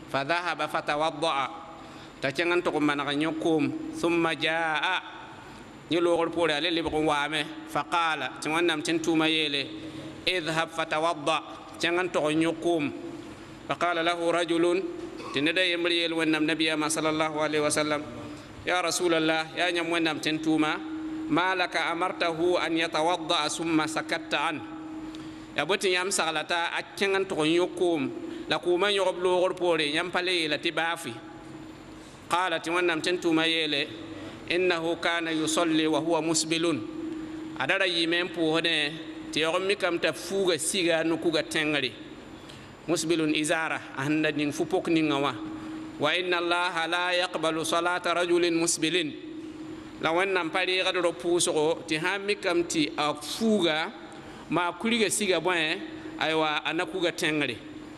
فذهب فتوضأ تكنن تقوم من يقوم ثم جاء يلوغر بوري على اللي بقوم وامه فقال تمنم تنتوما يلي اذهب فتوضأ تكنن تقوم يقوم فقال له رجل تندى يمريل ونم نبي ما صلى الله عليه وسلم يا رسول الله يا نم ونم تنتوما ما لك أمرته أن يتوضأ ثم سكت عنه يا بوتي يام سغلتا أكنن تقوم يقوم لكوما يغبلو غربوري يمبالي لتبافي قالت ونم تنتوما يلي إنه كان يصلي وهو مسبل أدرى يمين بوهنه تيغمي كم تفوغ سيغا نكوغا تنغري مسبل إزارة أهند نفوبوك نغوا وإن الله لا يقبل صلاة رجل مسبل لو أنم باري غدر بوسغو تهامي كم تي أفوغا ما كوليغا سيغا بوين أيوا أنكوغا تنغري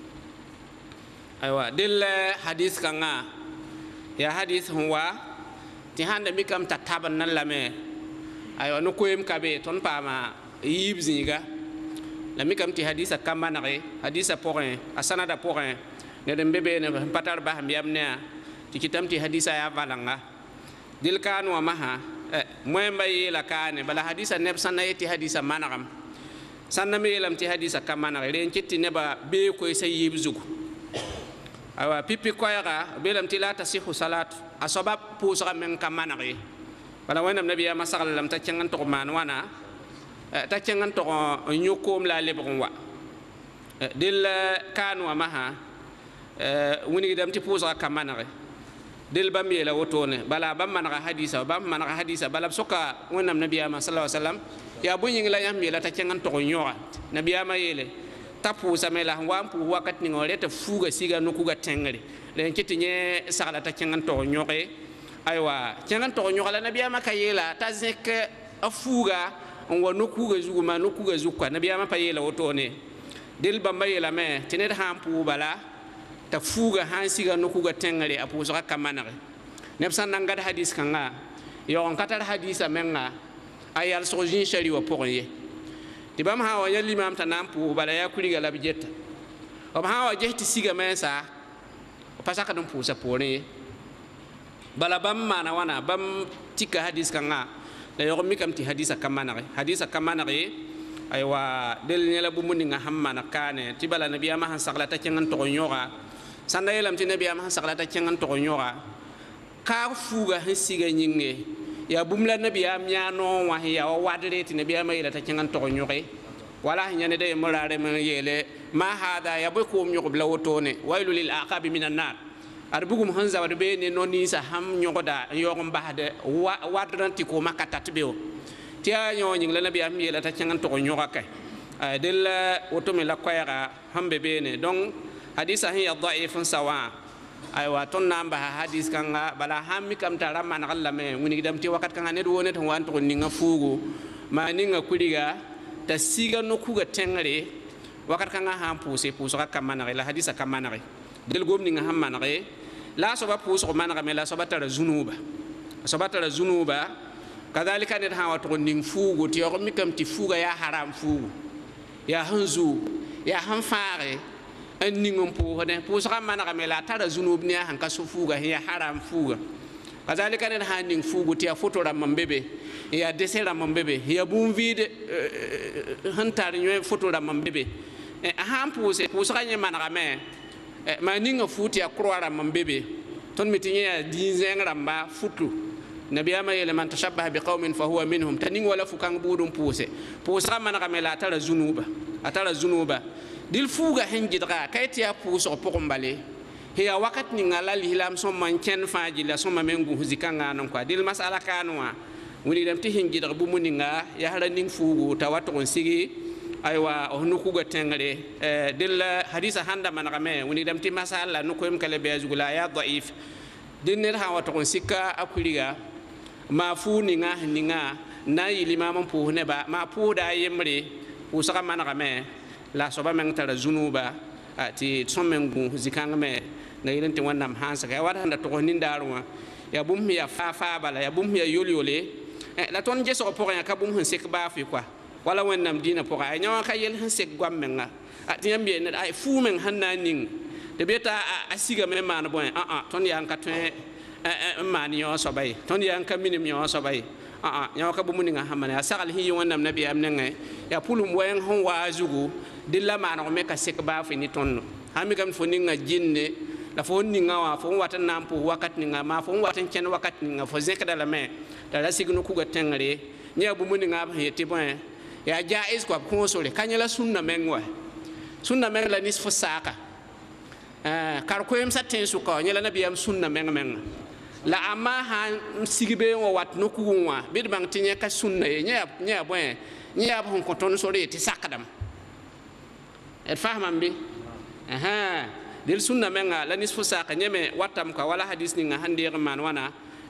أيوا دل حديث كنا يا حديث هو تهاند ميكام تتابن نلامه أيوا نكويم كابي تون باما يبزيغا لميكام تي حديث كامانري حديث بورين أسناد بورين ندم بيبي نبتار بهم يامنا تكتم تي حديث يا فالانغا دل كانوا ماها موين باي لا كان بلا حديث نبسنا يتي حديث مانرام سنمي لم تي حديث كامانري لين كتي نبا بي كوي سيبزوغ awa pipi koyaga belam tilata sihu salat asbab pusra men kamanari wala wanam nabiya masallam ta cengan to man wana ta cengan to nyukum la lebon wa dil kanu maha woni dam ti pusra kamanari dil bam yela wotone bala bam manaka hadisa bala soka wanam nabiya sallallahu alaihi wasallam ya bunyi la yam yela ta cengan to nyora nabiya ma yele tapu samela wampu wakat ni ngore ta fuga siga no kuga tengere len kitinye sagala ta cengan to nyoke aywa cengan to nyoka la nabiya makayela ta zek afuga on wa no kuga zuguma no kuga zukwa nabiya ma payela wotone del bamba yela me tenet hampu bala ta fuga han siga no kuga tengere apu so kamanare nebsan nangad hadis kanga yo on katar hadisa menga ayal sojin shari wa poye tibam hawa ya limam tanampu bala ya kuliga la bijeta ob hawa jehti siga mesa pasaka dum pusa pone bala bam mana wana bam tika hadis kanga la yo mi kam ti hadisa kamanare aywa del nyela bu muninga hammana kane tibala nabiya ma han sagla ta cengan to nyora sanda yelam ti nabiya ma han sagla ta cengan to nyora ka fuga han siga nyinge ya bumla nabiya miano wa ya wadre ti nabiya ma yela ta cengan to nyore wala nyane de morare ma yele ma hada ya boy ko nyoko bla wotone waylu lil aqab minan nar arbugum hanza wadbe ne noni sa ham nyogoda yogom bahde wadranti ko makata tbeo ti ayo nying la nabiya mi yela ta cengan to nyora kay del wotome la koyara hambe bene donc hadisa hiya dhaifun sawa aywa ton namba hadis kanga bala hammi kam tara man Allah me woni dam ti wakat kanga ne do wonet wan to ninga fugo ma ninga kuliga ta siga no kuga tengare wakat kanga ham puse ka kamanare la hadisa kamanare del gom ninga hammanare la so ba puso manare me la so batara zunuba kadhalika ne ha wato ning fugo ti yo mi kam ti fuga ya haram fugo ya hanzu ya hanfare en ningum po ne po sa mana kamela tara zunub ne han ka sufuga ya haram fuga kazalika ne han ning fugu ti foto ram mbebe ya desera mbebe ya bum vide han tar nyoy foto ram mbebe han po sa ne mana kame ma ninga futi ya croire ram mbebe ton mitinye ya dinzen ramba futu nabiya ma yele man tashabbaha biqaumin fa huwa minhum taning wala fukang budum po sa mana kamela tara zunuba dil fuga henjidra kayti ya puso pokon bale hiya wakat ni ngala lihilam som man ken faji la som mengu huzikanga non kwa dil masala kanwa woni dam ti henjidra bu muninga ya hala ning fugu tawato on sigi aywa onu kuga tengare dil hadisa handa man game woni dam ti masala no ko em kale bezugula ya dhaif dinner ha wato on sikka akuliga ma fu ninga na yilimam pu ne ba ma pu da yemre usaka man game la soba men tara zunuba ati somengu zikanga me na yelente wannam hansa ka wada handa to nindarwa ya bum ya fa bala ya bum ya yole la ton je so pour ya ka bum hun sek ba fi quoi wala wannam dina pour ay nyawa ka yel hun sek gwammenga ati yambe ne ay fu men hanna ning de beta a siga me man boy ton yang ka twen man yo so bay ton yang ka minim yo so bay nya ka bu muninga hamane asal hi wonnam nabi am nenge ya pulum wen hon wazugu dilla man ko me ka sik ba fi ni ton hami kam fo ninga jinne la fo ninga wa fo watan nampo wakat ninga ma fo watan ken wakat ninga fo zekda la me da la signu ku ga tengre nya bu muninga ba yeti boy ya jaiz ko ko sole kanyala sunna mengwa sunna meng la nisfu saka kar ko yem satin su ko nyala nabiyam sunna meng la ama han sigbe wo wat no kuwa bid bang tinya ka sunna nya boy nya ba ko ton sole ti sakadam et fahmam bi dil sunna menga la nisfu saqa nyeme watam ka wala hadis ni nga hande man wana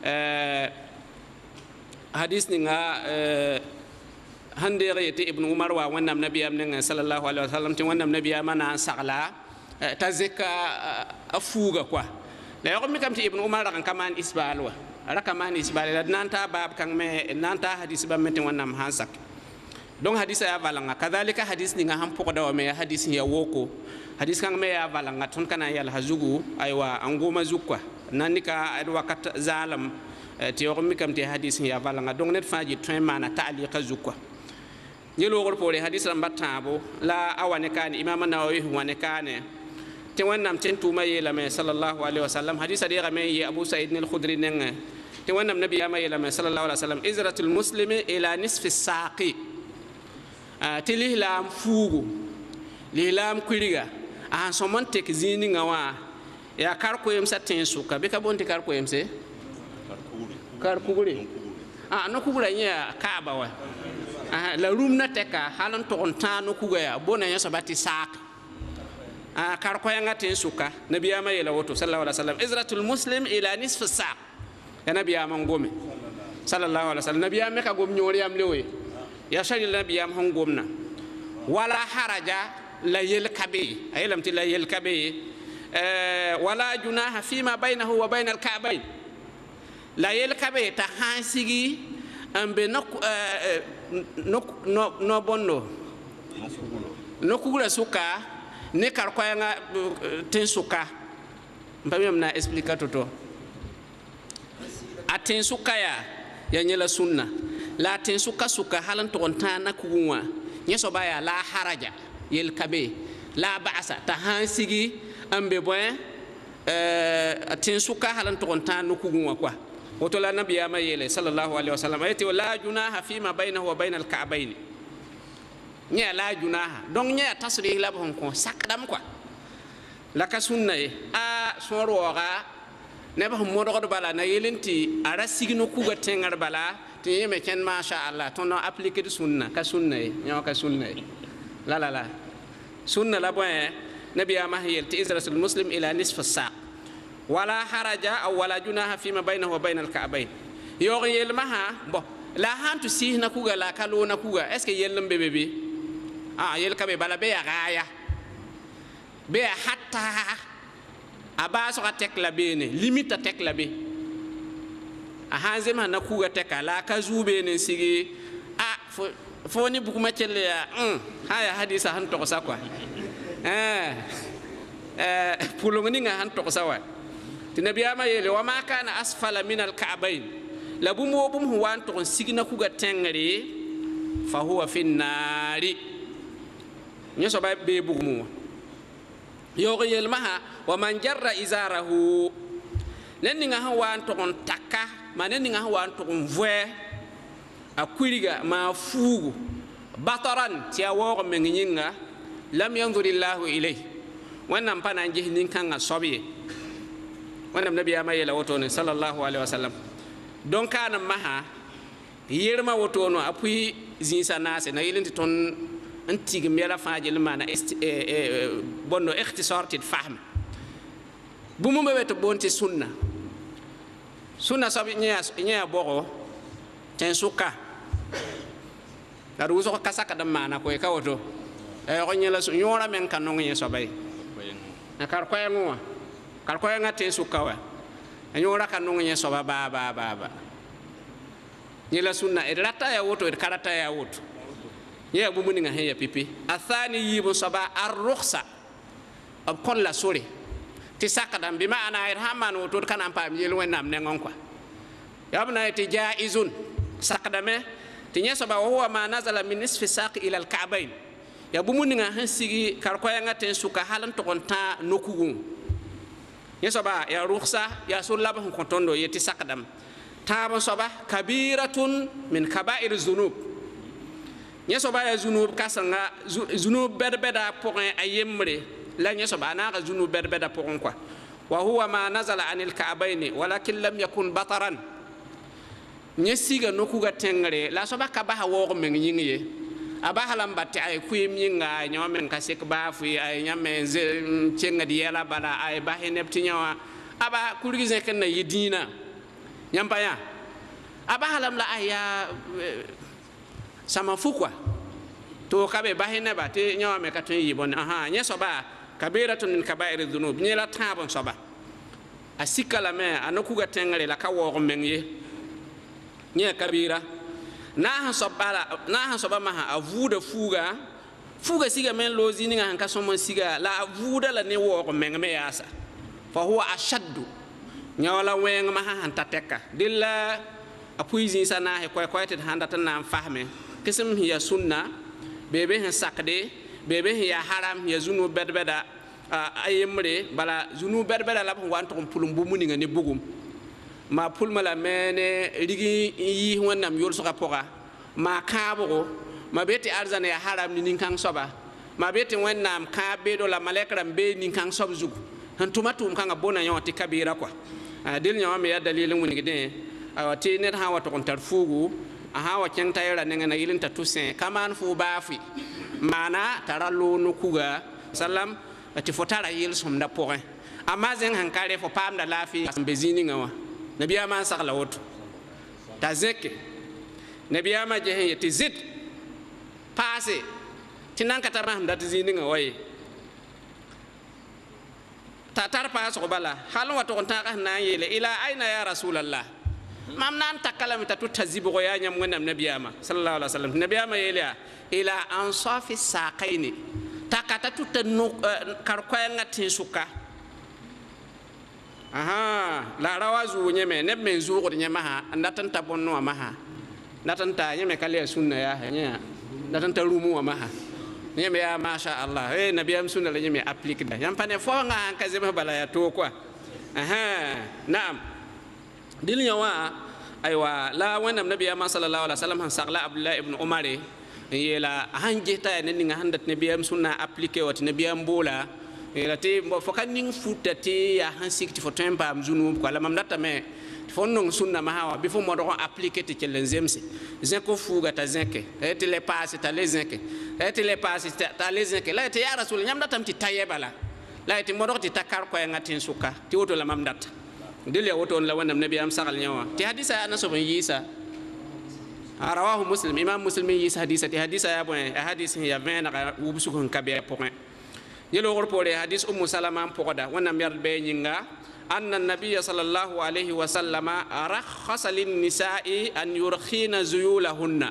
hadis ni nga hande rete ibn umar wa wannam nabiyam ne sallallahu alaihi wasallam ti wannam nabiyam na saqla tazika afuga kwa la yaqum kam ti ibn umar kan kaman isbal wa rakaman isbal la nanta bab kan me nanta hadis ba meti wannam hansak donc hadis ya valanga kadhalika hadis ni nga ham pokoda wa me hadis ya woko hadis kan me ya valanga ton kana yal hazugu aywa angoma zukwa nanika ad wakat zalam ti yaqum kam ti hadis ya valanga donc net faji train mana ta'liqa zukwa yelo gor pore hadis ram batabo la awane kan imam an-nawawi wane kane te wannam ten tuma yela me sallallahu alaihi wasallam hadis adi game ye abu sa'id al-khudri nenga te wannam nabi ya yela me sallallahu alaihi wasallam izratul muslimi ila nisfi saqi te lihlam fugu lihlam kuriga an somon tek zini ngawa ya kar ko yem satin suka be ka bonti kar ko yem se kar kuguri no kugura nya kaaba wa la rumna teka halan to on tanu kugaya bona nya sabati sak kar ko yanga tin suka nabiyama yela woto sallallahu alaihi wasallam izratul muslim ila nisf saq ya nabiyama ngome sallallahu alaihi wasallam nabiyama ka gom nyori am lewe ya shari nabiyama hon gomna wala haraja la yel kabe ayelam ti la yel kabe wala junaha fima bainahu wa bainal ka'bayn la yel kabe ta hansigi ambe no bonno no kugula suka ne kar ko nga ten suka mbamem na explica toto aten suka ya nyela sunna la ten suka halan to ontana kuwa nyeso baya la haraja yel kabe la ba'sa ta hansigi ambe boy aten suka halan to ontana kuwa kwa woto la nabiya ma yele sallallahu alaihi wasallam ayati la junaha fima bainahu wa bainal ka'bayn nya la junaha donc nya tasrih la bon ko sakdam quoi la ka sunna sonroga ne ba mo do bala na yelenti ara signo kuga tengar bala te yeme ken ma sha Allah to no appliquer sunna ka sunna nya ka sunna la sunna la bon nabiya ma yelti izrasul muslim ila nisf as-saq wala haraja aw wala junaha fima bainahu wa bainal ka'bayn yo yel maha bo la hantu sihna kuga la kalona kuga est ce que yel mbebe yel kabe bala be ya gaya be hatta abaso ka tek la bene limite tek la be hanzema na kuga tek la ka zube ne sigi fo ni bukuma chelle ya haya hadisa han to sa kwa pulongni nga han to sa wa tinabiyama yele wa ma kana asfala min al-ka'bayn labum wobum huwan to signa kuga tengri fa huwa fi an-nari nyoso ba be bugumu yo yel maha wa man jarra izarahu nenni nga hawan to on takka manenni nga hawan to on voe akuriga ma fugu bataran ti awo men nyinga lam yanzurillahu ilay wannan pana jihnin kan asobiye wannan nabi ya mayela woto ne sallallahu alaihi wasallam don kana maha yerma woto no apui zinsa nase na yelenti ton antig mela faajil mana bonno ikhtisar tit fahm bu mu mabet bonti sunna sabi nya bogo ten suka daru so kasaka dam mana ko e kawoto ko nyela su nyora men kanon ye sobay na kar ko ngwa kar ko ngate suka wa anyora kanon ye soba ba nyela sunna e rata ya woto e karata ya woto ya bu muni nga heya pipi athani yibu soba ar-rukhsa ab kon la sori ti sakadam bi ma'ana irhaman woto kan am pam yel wennam ne ngon kwa yabna ti jaizun sakadame ti nya soba huwa ma nazala min nisfi saq ila al ka'bayn ya bu muninga hansigi karkoya ngaten suka halan to konta nokugu nya soba ya rukhsa ya sulaba hon kontondo yeti sakadam taba soba kabiratun min kaba'ir zunub nya soba ya zunub kasanga zunub berbeda point ayemre la nya soba na ga zunub berbeda point quoi wa huwa ma nazala anil ka'bayn walakin lam yakun bataran nya siga nokuga tengre la soba ka ba wo men yingiye aba halam batte ay kuyim yinga nyomen ka sek ba fu ay nyame cenga di yela bala ay ba henepti nyawa aba kurgize ken na yidina nyampaya aba halam la aya sama fukwa to kabe ba heneba te nyawa me ka tun yibon aha nya soba kabiratun min kaba'ir dhunub nya la tabon soba asikala me anokuga tengre la ka wo men ye nya kabira na han soba maha avuda fuga siga men lozi ninga han kasomo siga la avuda la ne wo mengme yasa fa huwa ashaddu nyawala weng maha han tateka dilla apuizi sana he koy koyte handa tan na fahme kisim hiya sunna bebe hen sakde bebe hiya haram ya zunu berbeda ayemre bala zunu berbeda la wan to pulum bu muninga ne bugum ma pulma la mene rigi yi wonnam yol soka poka ma kaabo ma beti arzana ya haram ni kan soba ma beti wonnam ka bedo la malekram be ni kan sob zugu han tumatum kan abona yoti kabira kwa dil nyawa me ya dalilin woni de awati net ha wato kon tarfugu aha wa ken tayra nenga na yilin tatusen kaman fu bafi mana tarallo no kuga sallam ati fotara yil somda porin amazen hankare fo pamda lafi bezini ngawa nabiya ma sakla woto ta zeke nabiya ma je yeti zid passé tinan ka tarham dat zini nga way ta tar pa so bala halon wato on ta na yele ila aina ya rasulullah mam nan takalam ta tutazibu ya nyam ngam nabiya ma sallallahu alaihi wasallam nabiya ma yele ila ansafi saqaini takata tutanu karkoya ngatin suka aha la rawazu nyeme ne men zugo nyema ha ndatan ta bonno maha ndatan ta nyeme kale sunna ya nya ndatan ta rumu maha nyeme ya masha Allah nabiyam sunna la nyeme applique da yam pane fo nga ka zema bala ya to quoi aha naam dil nyawa aywa la wanam nabiyam sallallahu alaihi wasallam han sagla abdullah ibn umar yela hanje ta ne nga handat nabiyam sunna applique wat nabiyam bola elati mbo fokaning futati ya hansikti fo tempa mzunu ko la mamdata me fonnon sunna mahawa bifo mo do appliquer te lenzemse zenko fuga ta zenke ete le passe ta les zenke ete le passe ta les zenke la ete ya rasul nyamdata mti tayebala la ete mo do ti takar ko ngatin suka ti woto la mamdata dile woto la wanam nabi am sagal nyawa ti hadisa ana so ben yisa rawahu muslim imam muslim yisa hadisa ti hadisa ya bon hadis ya 20 na wubusu ko kabe point يلو غربولي حديث أم سلمة بقدا ونمير بينينغا أن النبي صلى الله عليه وسلم رخص للنساء أن يرخين زيولهن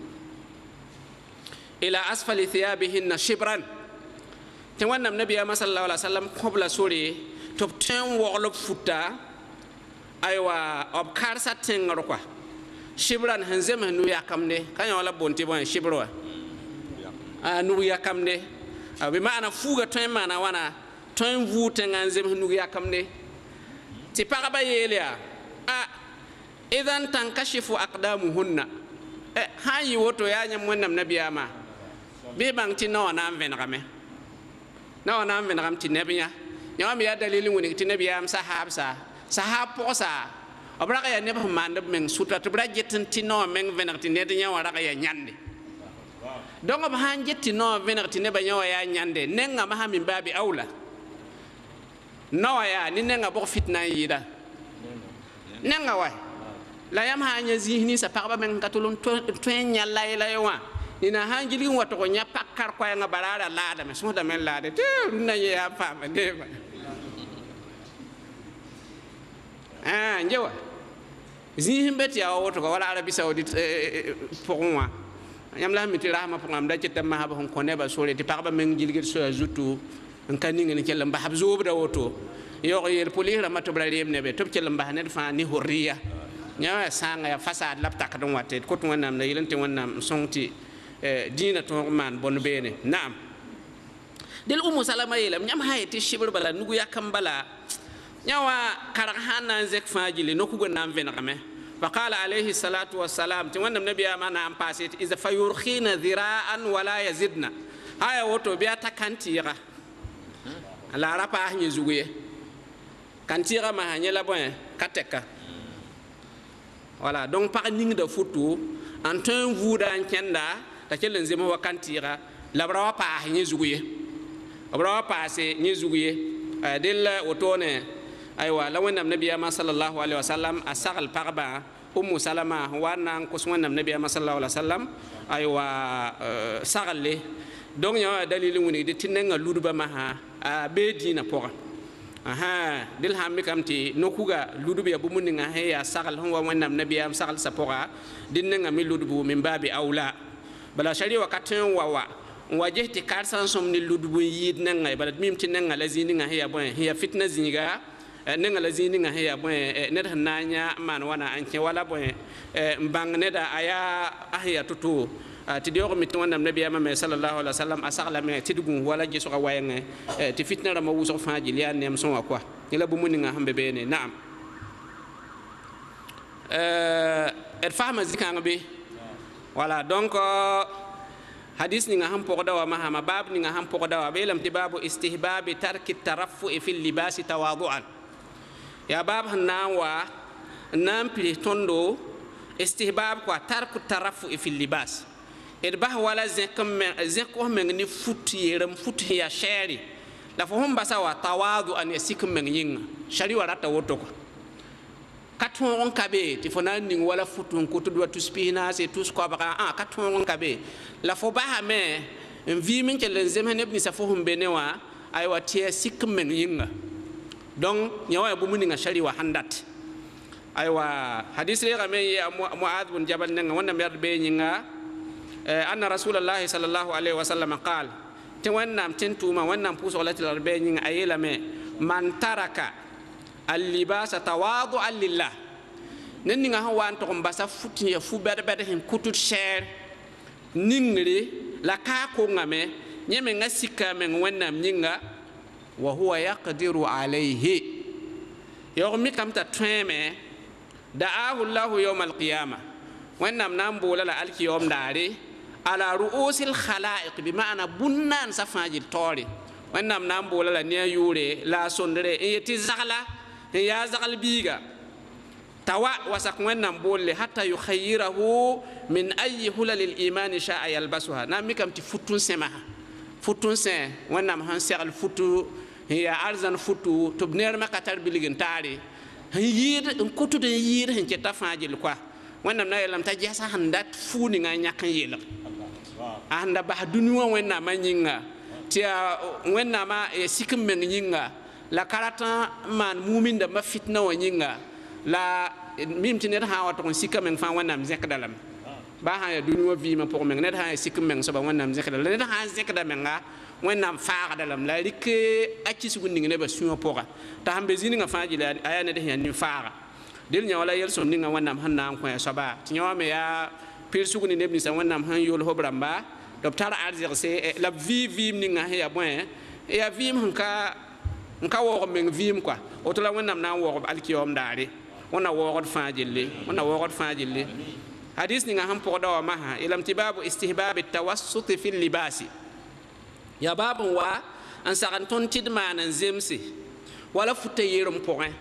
إلى أسفل ثيابهن شبرا توانا النبي صلى الله عليه وسلم قبل سوري تبتين وغلب فتا أيوا أبكار ساتين ركوا شبرا هنزم هنو يكمني كان يولا بونتي بوين شبروا نو يكمني بمعنى فوق تيم أنا وانا تيم فوت نانزم هنويا كمني تبقى بيليا إذا تنكشف أقدامهن هاي وتو يا نمونا النبي أما بيبان تنو نام فينغامي نو نام فينغام تنبيا يوم يا دليل ونك تنبيا أم سحاب سحاب بوسا أبرك يا نبه ماندب من سوتة تبرك جتن تنو من فينغ تنيا ورك يا نياندي donc ba han jetti no venerti ne ba nyawa ya nyande nenga ma min babi aula no ya ni nenga bo fitna yida nenga wa la yam ha nya zihni sa parba men katulun to nyalla ila yawa ina hanjili wato ko nya pakkar ko nga barara laada me so da men laade te na ya fama de ba njewa zihimbeti ya woto ko wala arabi saudite pour moi yam la miti rahma pour am da ci tam ma ba ko ne ba sore ti parba men jilgir so azutu en kaninga ni kellam ba habzo da woto يغير بوليه لما تبرريم نبي تبكي لما هنرفع نهورية يا سانغ يا فساد لبتك دون واتد كنت وانا من يلنتي وانا صنتي دينة تومان بونبيني نعم دل أم سلامة يلم نعم هاي تشبر بلا نقول يا كم بلا نوا كرهنا زك فاجلي نكو نام فين رمه فقال عليه الصلاة والسلام توانا النبي أمانا أم باسيت إذا فيرخين ذراعا ولا يزدنا هاي وتو بياتا كانتيرا لا رابا هنيزويه كانتيرا ما هنيلا بوين كاتكا voilà donc par ning de photo en temps vous dans kenda ta kelen zema wa kantira la brawa pa ni zuguye brawa pa se ni zuguye del otone aywa la wonam nabiya ma sallallahu alaihi wasallam asagal parba ummu salama wana ko sunna nabiya ma sallallahu alaihi wasallam aywa sagalle donc ya dalil woni de tinenga luduba ma ha be dina pora aha dil hammi kamti nokuga ludubi abu muninga he ya sagal hon wa wanam nabiyam sagal sapora dinna mi ludubu min babi aula bala shari wakatin wawa wajehti karsan som ni ludubu yid nanga bala mim tinanga lazini nga he ya bon he ya fitna ziniga nanga lazini nga he ya bon net hananya man wana anke wala bon mbang neda aya ahya tutu ti diyo mi tuwan nam nabiya ma sallallahu alaihi wasallam asagla me ti dugun wala je so wayenga ti fitna rama wuso faaji liya nem son akwa ni la bu muninga hambe bene naam fahma zikanga be voilà donc hadis ni nga ham pokoda wa mahama bab ni nga ham pokoda wa be lam ti babu istihbab tarki taraffu fi libas tawadu'an ya bab hanna wa nam pili tondo istihbab kwa tarku taraffu fi libas bah wala zeko men ni futi yeram futi ya shari la fo hom basa wa tawadu an yasik men yinga shari warata woto ko katon on kabe ti fona ning wala futun ko to do to spina c'est tout ce ko ba katon on kabe la fo ba me vi min ke len zemene ibn sa fo hum benewa ay wa tie sik men yinga donc nyawa bu muninga shari wa handat ay wa hadith re game ya muad bin jabal nga wonna mer be yinga أن رسول الله صلى الله عليه وسلم قال تونام تنتوما ونام بوسولات الأربعين أيلم من ترك اللباس تواضعا لله نني هو أنتم بس فتني فبر بدهم كتر شر نينغري لا كاكوغامي نيمي نسيكا من ونام نينغا وهو يقدر عليه يومي كم تتويمه دعاه الله يوم القيامة ونام نامبولا لا ألكي يوم داري على رؤوس الخلائق بمعنى بنان سفاجل توري ونام نامبولا لا نيا يوري لا سندري يتي زغلا يا زغل بيغا توا وسق ونام بولي حتى يخيره من أي هلل الإيمان شاء يلبسها نامي كم تفوتون سماها فوتون سن ونام هنسير الفوتو هي أرزان فوتو تبنير ما كتر بلغن تاري هيد كتو دي يير هنكي تفاجل كوا ونام نايلم تجيسا هندات فوني نياكن يلغ anda bah dunuwa wenna manyinga tia wenna ma sikim men nyinga la karata man mumin da ma fitna wanyinga la mim tinet ha wato sikam men fa wenna mzek dalam ba ha dunuwa vi ma pour men net ha sikim men so ba wenna mzek dalam net ha zek da menga wenna fa dalam la rike acci sugun ne ba suyo poka ta hambe zini nga fa jila aya ne de hen ni fa del nya wala yel so ninga wenna hanna ko so ba tinyo me ya persuguni nebni sa wannam han yol hobramba docteur arzirse la vivim ninga he ya boy ya vim nka wo men vim quoi oto la wannam na wo alkiyom dare wona wo fajille hadith ninga ham poda wa maha ilam tibabu istihbab at-tawassut fi al-libas ya babu wa an sagan ton tidman an zemsi wala futayirum point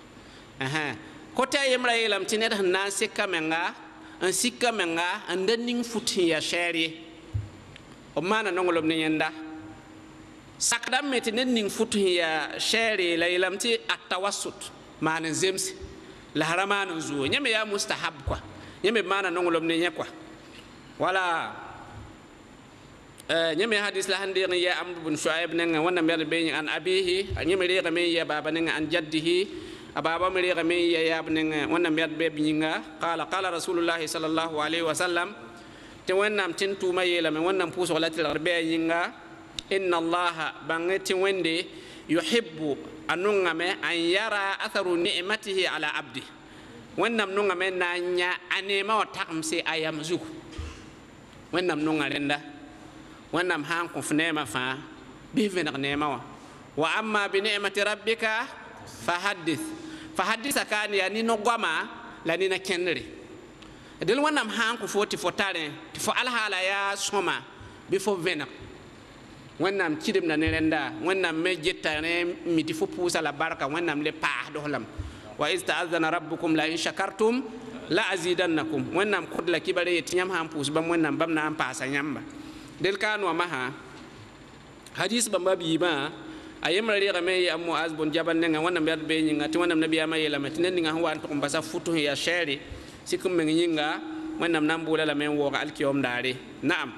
kota yemra ilam tinet han se kamenga an sikka menga an danning futi ya shari o mana nongolom ne yenda sakdam meti danning futi ya shari la ilamti at-tawassut mana zems la haraman zu nyame ya mustahab kwa nyame mana nongolom ne nyakwa wala nyame hadis la hande ya amr ibn shuaib ne wonna mer be an abihi nyame re me ya baba ne an jaddihi أبابا مريغ مي يا ابن وانا مياد بيبنيغا قال رسول الله صلى الله عليه وسلم تونام تنتو ما يلا من وانا مبوس ولا تلربي ينغا إن الله بانغتي وندي yuhibbu anungame an yara atharu ni'matihi ala abdi wannam nungame nanya anema wa takamse ayam zuku wannam nungarenda wannam han ko fnema fa bi venak nema wa amma bi ni'mati rabbika fahaddith kan ya ni no goma la ni na kenre del wannam han ko foti fotare fo alhala ya soma bi fo venak wannam kidim na nerenda wannam me jettane miti fo pusa la baraka wannam le pa dohlam wa iz ta'azzana rabbukum la in shakartum la azidannakum wannam kodla kibare yetinyam han pus bam wannam bam na pa sa nyamba del kanu maha hadis bamba bi ba ayem rari game ya muaz bon jabal nga wannam yad be nyinga ti wannam nabiya may la matinen nga wan to mbasa futu ya sheri sikum me nyinga wannam nambula la men wo alkiyom dare na'am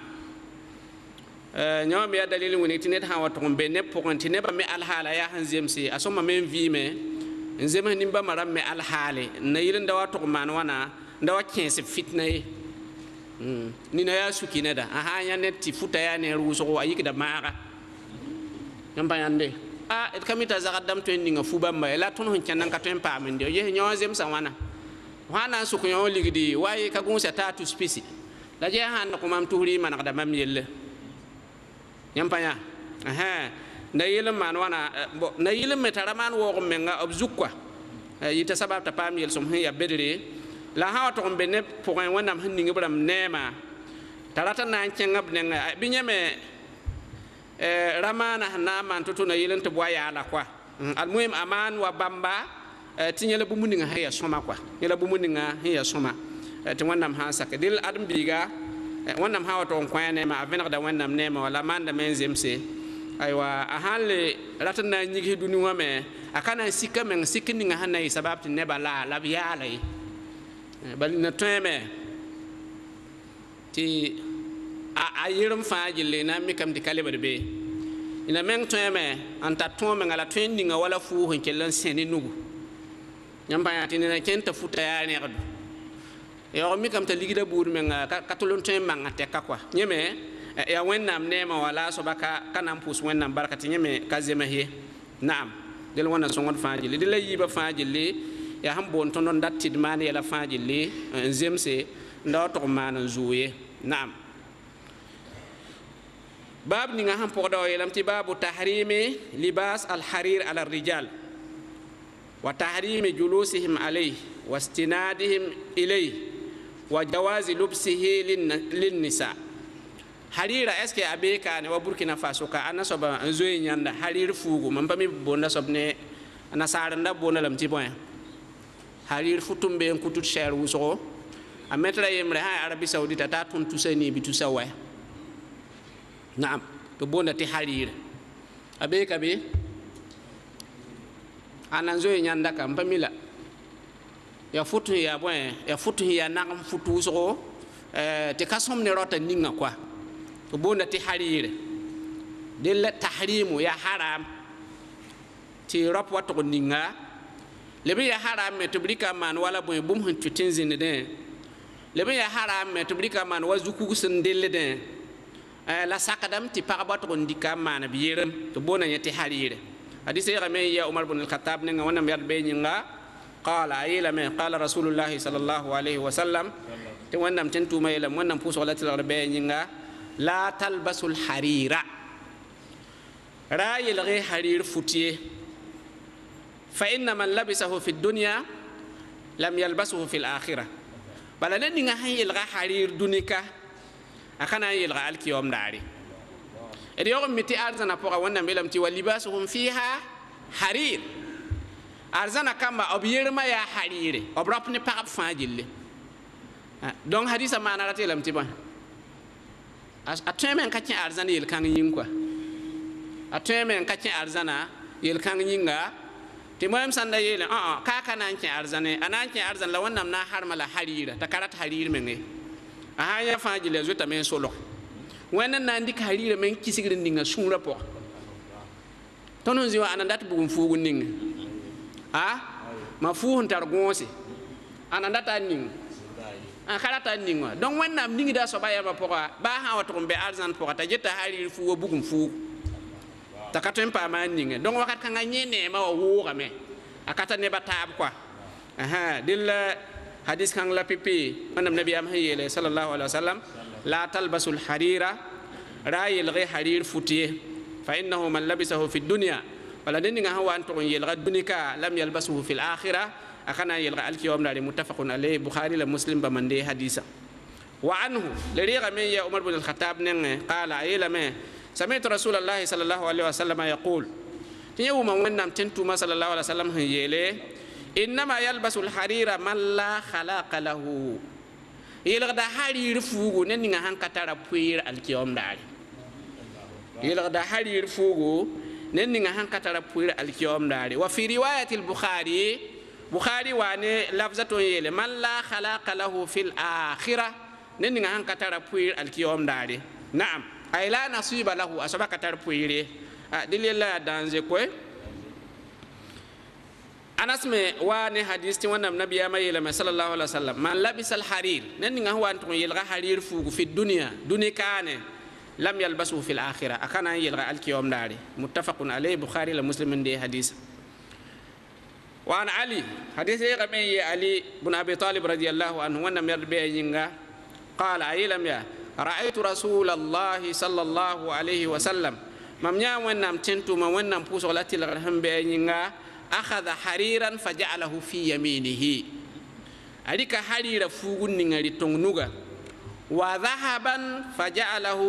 ñoom ya dalil woni tinet ha wato be ne pokonti ne ba me alhala ya han zemsi asoma men vi me nzema nimba maram me alhale na yirin da wato man wana da wa kense fitna yi ni na ya suki ne da aha nya netti futa ya ne ruso ko ayiki da mara nyamba yande et kamita zagadam to ninga fuba ma la ton hon canan ka to pa men de ye nyo zem sa wana su ko yo ligidi waye ka gonsa tatu speci la je han ko mam tuhri man da mam yelle yampanya na yilim man wana na yilim metara man wo menga obzukwa yita sabab ta pam yel som ya bedre la ha to be ne pour en wanam hinni bram nema tarata na cenga bnenga binyame ramana na man to na yilin to boya la kwa al muhim aman wa bamba tinyela bu muninga haya soma kwa yela bu muninga haya soma ti wanam ha sak dil adam biga wannam hawa to kwa ne ma avenir da wannam ne ma wala manda men zemse aywa ahale ratana nyigi duni wame akana sikka men sikni nga hanay sabab ne bala la biyalay bal na teme ti ayirum faajile na mi kam di kalibar be ina men teme anta tome ngala twendi nga wala fu hon kelan seni nugu nyamba ya tinina kenta futa ya ne gadu yo mi kam ta ligida bur men ka tolon tem manga te ka kwa nyeme ya wennam nema wala so baka kanam pus wennam barakati nyeme kazema he naam del wona so ngon faajili de lay yiba faajili ya ham bon ton don dattid man ya la faajili zemse ndo to man zuye naam bab ni nga ham podo yelam ti babu tahrimi libas al harir ala rijal wa tahrimi julusihim alayhi wastinadihim ilayhi wa jawazi lubsihi lin nisa harira eske abeka ne wa Burkina Faso ka anasoba nzoy nyanda harir fugu man pami bonda sobne anasara nda bonda lam ti point harir futumbe en kutut cher wuso a metra yemre ha Arabie Saoudite ta tun tusani bi tusawa naam to bonda ti harir abeka be ananzoy nyanda ka mpamila ya futu ya bwen ya futu ya nagam futu so te kasom ne rota ninga kwa to bonda ti harire de la tahrimu ya haram ti rop wato ninga lebe ya haram me to brika man wala bwen bum hun tutin zin de lebe ya haram me to brika man wazuku sun delle de la sakadam ti paraba to ndika man biyerem to bona nyati harire hadisi ya me ya Umar ibn al-Khattab ne ngona mer be nyinga قال أيلا من قال رسول الله صلى الله عليه وسلم تونم تنتو ما يلم ونم فوس ولا تلربين لا تلبسوا الحرير راي الغي حرير فتيه فإن من لبسه في الدنيا لم يلبسه في الآخرة بل لن هي الغي حرير دونيكا أخنا يلغى الكيوم داري اليوم متي أرزنا فوق ونم يلم تي ولباسهم فيها حرير arzana kamba obiyerma ya harire obrapne pap fajille donc hadisa mana ratelam tiba ateme en katien arzana yel kan yin kwa ateme en katien arzana yel kan yinga te moyam sanda yele ka kana en arzana anan arzana la wonnam na harmala harira takarat harir menge aha ya fajille zota men solo wannan na ndik harira men kisigrin dinga sun rapport tonon ziwa anandat bugum fugun ninga ma fu hun tar gonse ananda ta ning an karata ning donc wannam ningi da so ba ya ba ha wato be arzan pour ta jetta harir fu wo bugum fu ta ka tõe n paama n ninge donc wakat kãngã yẽ neemã wa wʋʋgame a ka ta nebã taab koa dɩl hadis kãng la pipi wẽnnaam nabiyaam sẽn yeele sallallahu alaihi wasallam la talbasu lharira ra yelge harir fut ye fa innahu man labisahu fi dunya wala ned ninga sẽn wa n tʋg n yelga dũnika lam yalbasuhu fi lakhira a ka na n yelga alkiyaoom daare mutafaqun alayh bukhari la muslim ba mande hadisa وعنه لريغ من يا عمر بن الخطاب نن قال أيلمه سمعت رسول الله صلى الله عليه وسلم يقول يوم ونم تنتو ما صلى الله عليه وسلم يلي إنما يلبس الحرير من لا خلاق له يلغد حرير فوق نن هان كتر بوير الكيوم دار يلغد حرير فوق نن هان كتر بوير الكيوم دار وفي رواية البخاري بخاري واني لفظة يلي من لا خلاق له في الآخرة نين هان كتر بوير الكيوم داري نعم أي لا نصيب له أسباب كتر بوير دليل لا دانزي كوي أنا اسمع واني حديث وانا النبي ما يلما صلى الله عليه وسلم من لبس الحرير نين هو أنتم يلغى حرير فوق في الدنيا دنيا كان لم يلبسه في الآخرة أكان يلغى الكيوم داري متفق عليه بخاري لمسلم دي حديث وعن علي حديث يغمي علي بن أبي طالب رضي الله عنه وانا مربي ينغا قال أيلم يا رأيت رسول الله صلى الله عليه وسلم ممنيا ونم تنتو ما ونم بوسو لاتي لغرهم بينيغا أخذ حريرا فجعله في يمينه أديك حرير فوغن نغري تونغنوغا وذهبا فجعله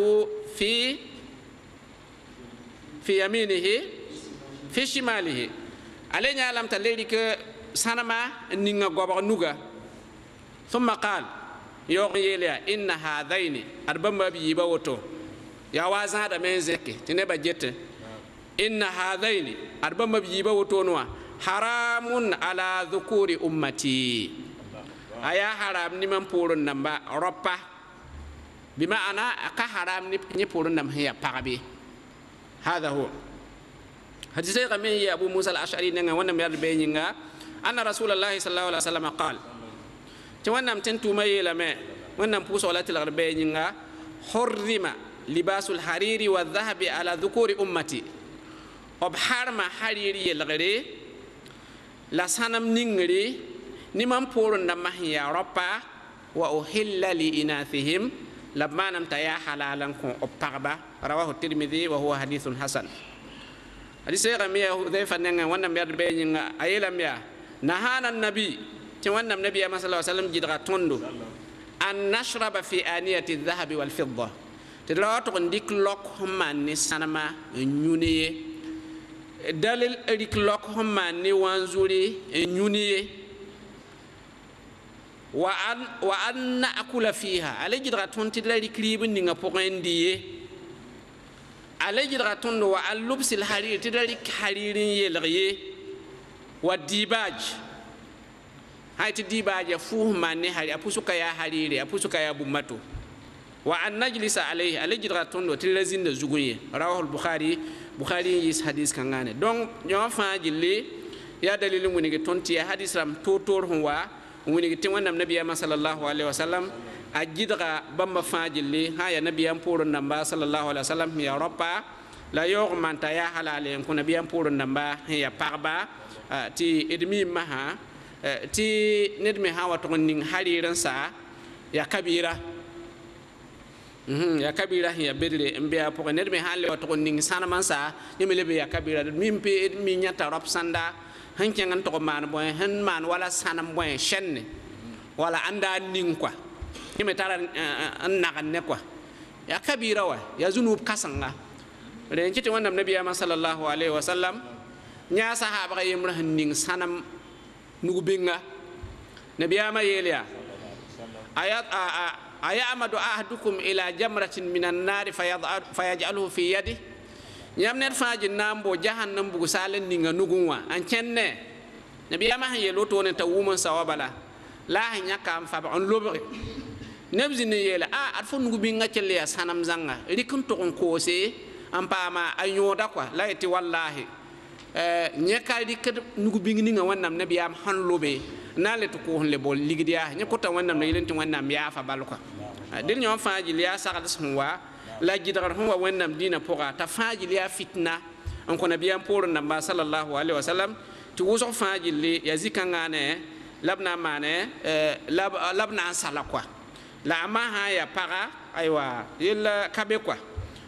في يمينه في شماله علينا لم تليك سنما نيغا غوبغنوغا ثم قال يوغيليا إن هذين أربما بيبوتو يا وازن هذا من زكي تنبا جت إن هذين أربما بيبوتو نوا حرام على ذكور أمتي أيا حرام نمن بورن نمبا ربا بمعنى أكا حرام نبورن نم هي بغبي هذا هو حديث من يا أبو موسى الأشعري نعم ونم يربينينا أن رسول الله صلى الله عليه وسلم قال توانا متنتو مايلا ما وانا مبوس ولا تلغربينينا حرم لباس الحرير والذهب على ذكور أمتي وبحرم حريري الغري لا سنم نينغري نمان بورن نمهي ربا وأحل لإناثهم لما نمتيا حلالا كون أبقبا رواه الترمذي وهو حديث حسن حديث غمية ذيفا نعم وانا ميربينينا أيلا ميا نهانا النبي توانا النبي صلى الله عليه وسلم جدغا توندو أن نشرب في آنية الذهب والفضة تدلوات عندك لوك هم نسانما نيوني دليل عندك لوك هم نوانزولي نيوني وأن نأكل فيها على جدغا تون تدلالي كريب نيغا بوغين دي على جدغا توندو وأن لبس الحرير تدلالي حريرين يلغي والديباج هاي تديباج فوه ماني هاري أبوسك يا حريري أبوسك يا بوماتو وأن نجلس عليه على جدغا توندو تلازين زغوني رواه البخاري يس حديث كانغاني دونك نيو فاجلي يا دليل مونيغي تونتي حديث رام توتور هو ونيغي تيوانا النبي صلى الله عليه وسلم أجدغا بامبا فاجلي هاي النبي امبور نمبا صلى الله عليه وسلم يا ربا لا يوغ من تايا حلال يكون نبي امبور نمبا هي باربا تي ادمي مها تي ندمي هاو تغنين حريرن سا يا كبيرة يا كبيرة هي بدري امبيا بوغ ندمي حالي وتغنين سانمان سا يملي يا كبيرة ميمبي ادمي نياتا رب ساندا هنكي نغن تغمان بوين هن مان ولا سانم بوين شن ولا عندا نين كوا يمي تارا نغن نكوا يا كبيرة وا يا زنوب كاسنغا رينجي تي ونام نبي صلى الله عليه وسلم نيا صحابة يمره نين سانم نوبينغا نبي ما يليا آيات أيعمد أحدكم إلى جمرة من النار فيجعله في يده يامنر فاج نامبو جهنم بو سالن نيغا نوغوا انكenne نبي ما هي لوتو نتا وومن سوابلا لا هنيا كام فاب on lobri nebzi ne yela adfo nugubinga chelya sanam zanga rikun to on kose ampama ayoda kwa laiti wallahi nyeka dik nugubingi ninga wannam nabi am han lobe nale to ko le bol ligdiya nyekota wannam ne yelenti wannam ya fa balko dil nyom faaji liya sagal sunwa la jidgar hon wa wannam dina poga ta faaji liya fitna n kõ nabiyaam poorẽ namba sallallahu alaihi wasallam tɩ wʋsg fãa gilli yaa zikãngã ne la b na n maane la b na n sala koa la a maasã n yaa paga aywa yella ka be koa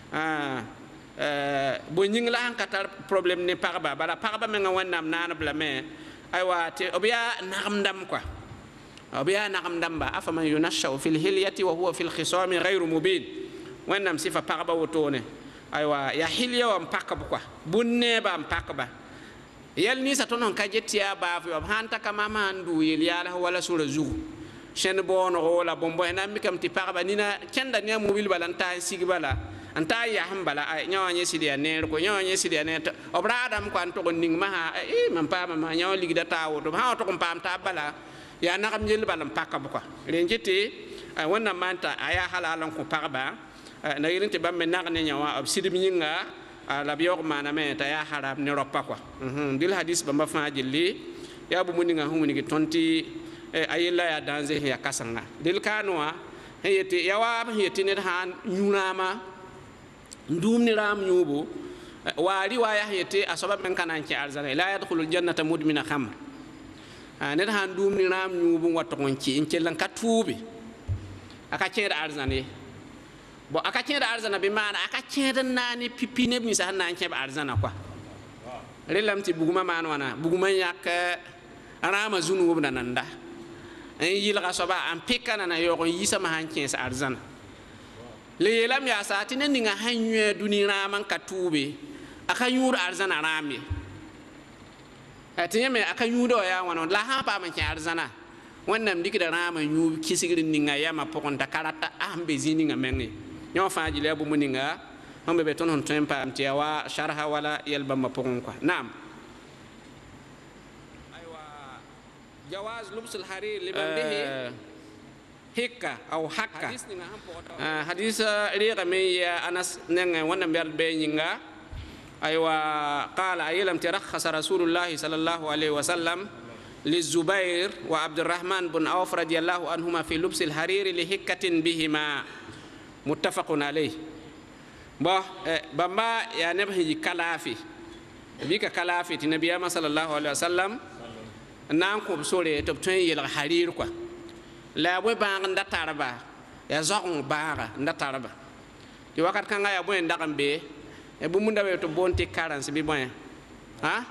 bõe yĩng la sẽn ka tar problème ne pagba bala pagba mengã wẽnnaam naan b lame aywa tɩ b yaa nagem-dãmb koa b yaa nagem-dãmba afaman yunashau fi lhilyati wa huwa fi lkhisami gayru mubin wẽnnaam sɩfa pagba wotone aywa yaa hilya wã n pakb koa bũn-neebã n pakba yɛl ninsã tõnd sẽn ka get tɩ yaa baaf yoab sãn taka mam sãn dʋʋ yel-yaalsã wala sora zugu sẽn bõonego la bõn-bõe na n mikame tɩ pagba nina kẽnda ne a mobil bala n taa n sig bala n taa n yasm bala yã wã yẽ sɩd yaa neer ko yã wã yẽ sɩd yaa neer b raadame koa n tog n ning masã mam paama ma yã wã ligda taa woto sã wã tog n paam taab bala yaa nagem yell bala n pakb koa ren kɩtɩ wẽnnaam maan t'a a yaa halaal n kõ pagba na yɩl tɩ bãmb me nag ne yã wã b sɩdb yĩnga la b yaoog maaname t'a yaa haram ne ropa koa dɩl hadis bãmba fãa gilli yaa bũmb ninga sẽn wilg tõnd tɩ a yella yaa dãnze sẽn yaa kãsenga dɩl kaane wã sẽn yetɩ ya waab sẽn yetɩ ned sã n yũ raamã n duum ne raam yũubo waa riwaya sẽn yetɩ a soaba me n ka na n kẽ arzãna la yadkhulu ljannata mudmina khamr ned sã n duum ne raam yũub n wa tog n kɩ n kell n ka tʋʋbe a ka kẽed arzãn ye bon a ka kẽed arzãna bɩ maana a ka kẽed n na ne pipi neb ninsã sẽn na n kẽb arzãna koa rẽlame tɩ bugumã maan wãna bugumã n yãk raamã zũ-nuub na nanda n yɩlga soaba n pɩka nana yaoog n yɩsame sãn kẽes arzãna le yeelame yaa saa tɩ ne ninga sẽn yõ dũni raam n ka tʋʋbe a ka yũud arzãna raam ye tɩ yẽ me a ka yũuda wa yaa wãna la sã n paam n kẽ arzãna wẽnnaam dɩkda raamã yũub kɩsgr ninga yamã pʋgẽ t'a ka rata a sẽn be zĩ ninga meng ye yã wã fãa gil yaa bũmb ninga sẽn be be tõnd sẽn tõe n paam tɩ ya wa sharha wala yɛl bãmbã pʋgẽ koa naam جواز لبس الحرير لمن به هكا أو حكا حديث ريغمي يا أنس نعم وانا بيرد بينينغا أيوة قال أيلم ترخص رسول الله صلى الله عليه وسلم للزبير وعبد الرحمن بن عوف رضي الله عنهما في لبس الحرير لهكة بهما متفق عليه بما يا نبهي كلافي بيك كلافي النبي صلى الله عليه وسلم nan ko sore to tun yel harir kwa la we bang nda tarba ya zong baga nda tarba ti wakat kanga ya boy ndakam be e bu munda we to bonti currency bi boy ha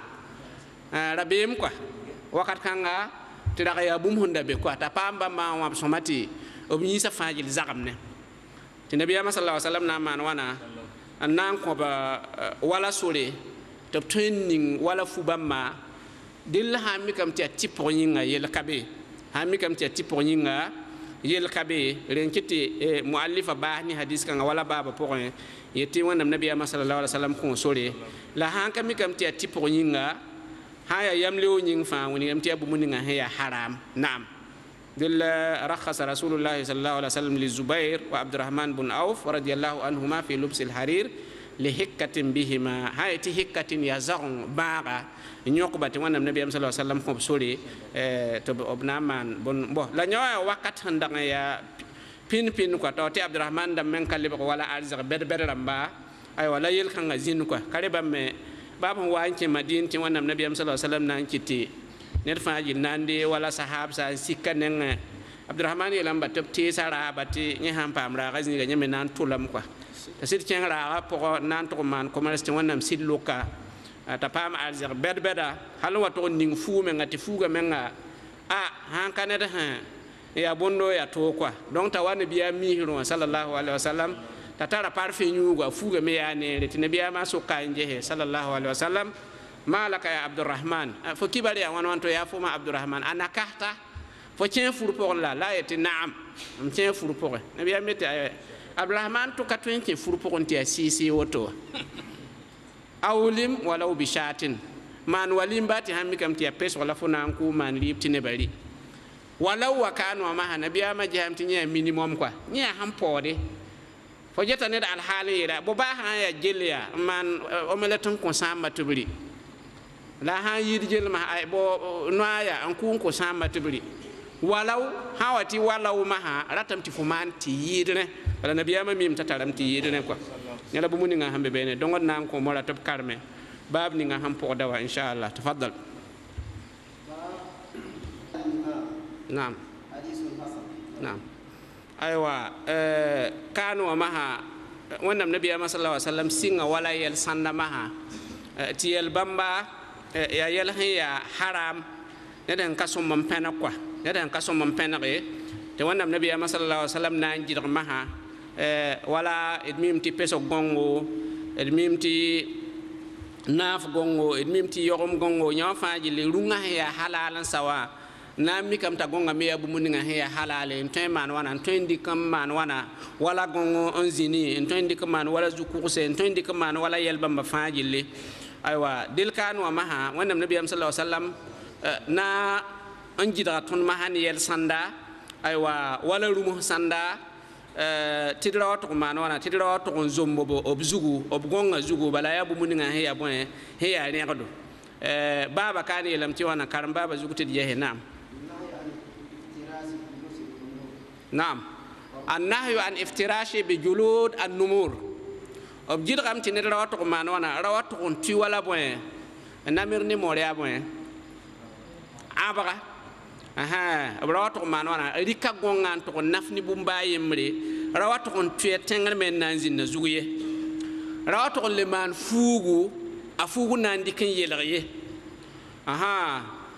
rabim kwa wakat kanga ti daga ya bum hunda be kwa ta pamba ma wa somati obni sa fajil zagam ne ti nabi sallallahu alaihi wasallam na man wana nan ko ba wala sore to tun ning wala fubamma dil ha mi kam ti ati poyinga yel kabe ha mi kam ti ati poyinga yel kabe ren kiti muallifa ba ni hadis kan wala baba poyin yeti wonam nabi sallallahu alaihi wasallam ko sore la han kam mi kam ti ati poyinga ha ya yamle o nying fa woni am ti abu muninga ya haram naam dil rakhas rasulullah sallallahu alaihi wasallam li zubair wa abdurrahman bin auf radiyallahu anhuma fi lubs al harir li hikkatin bihima ha yeti hikkatin ya zagon baga nyokbati wanam nabi sallallahu alaihi wasallam ko sori to obnaman bon bo la nyoya wakat handanga ya pin ko to ti abdurrahman dam men kalib ko wala arzak bed ramba ay wala yel kanga zin ko kare bamme babam wanci madin ti wanam nabi sallallahu alaihi wasallam nan kiti net faaji nande wala sahab sa sikanen abdurrahman yelam batop ti sarabati ni ham pamra gazni ga nyame nan tulam ko tasit kengra ko nan to man commerce ti wanam sidluka ta pam arzak beda hal wa to ning fu men ngati fuga menga han kaneda ha ya bondo ya to kwa donc ta wani biya mihiro sallallahu alaihi wasallam ta tara parfum nyugo fuga me ya ne reti nabiya ma so kanje he sallallahu alaihi wasallam malaka ya abdurrahman fo kibari ya wan to ya fo ma abdurrahman anakahta fo tien fur pour la yeti naam am tien fur pour nabiya mete abdurrahman to katwen tien fur pour on tia sisi woto awlim walaw bi shatin man walim bati hammi kam ti pes wala funa ku man lipti ne bari walaw wa kanu ma nabiya ma jamti nya minimum kwa nya ham pode fo jeta ne al hali ira bo ba ha ya jelya man o meleton ko samba tubri la ha yidi jel ma ay bo noya an ku ko samba tubri walaw hawati walaw ma ha ratam ti fu man ti yidne wala nabiya ma mim tataram ti yidne kwa nyala bu muninga hambe bene dongon nan ko mora top karme باب نيغا هم بو دوا ان شاء الله تفضل نعم حديث حسن نعم ايوا كانوا معها ونم نبي صلى الله عليه وسلم سينغ ولا يل سند معها تيل بامبا يا يل هي حرام ندن كاسوم ممبنا كوا ندن كاسوم ممبنا ري te wannam nabi ama sallallahu alaihi wasallam na njidr maha wala edmim ti peso gongo edmim ti naf gongo edmim ti yorum gongo nya faaji le runga ya halalan sawa na mi kam ta gonga me abu muninga ya halale en man wana en kam man wana wala gongo on zini en kam man wala zukurse en kam man wala yelbamba faaji le aywa dil kanu maha wannam nabi am sallallahu alaihi wasallam na anjidra ton mahani yel sanda aywa wala rumu sanda tidra to man wana tidra to zombo ob zugu ob gonga zugu bala ya bu muninga he ya bon he ya ne gado baba kan yelam ti wana karam baba zugu ti je nam nam annahyu an iftirashi bi julud an numur ob jidram ti ne ra to man wana ra to ti wala bon namir ni mo ya bon abaga aha rawato man wana rika gongan to nafni bumba yemre rawato on tuye tengal men nanzin na zuguye rawato le man fugu afugu nandi ken yelriye aha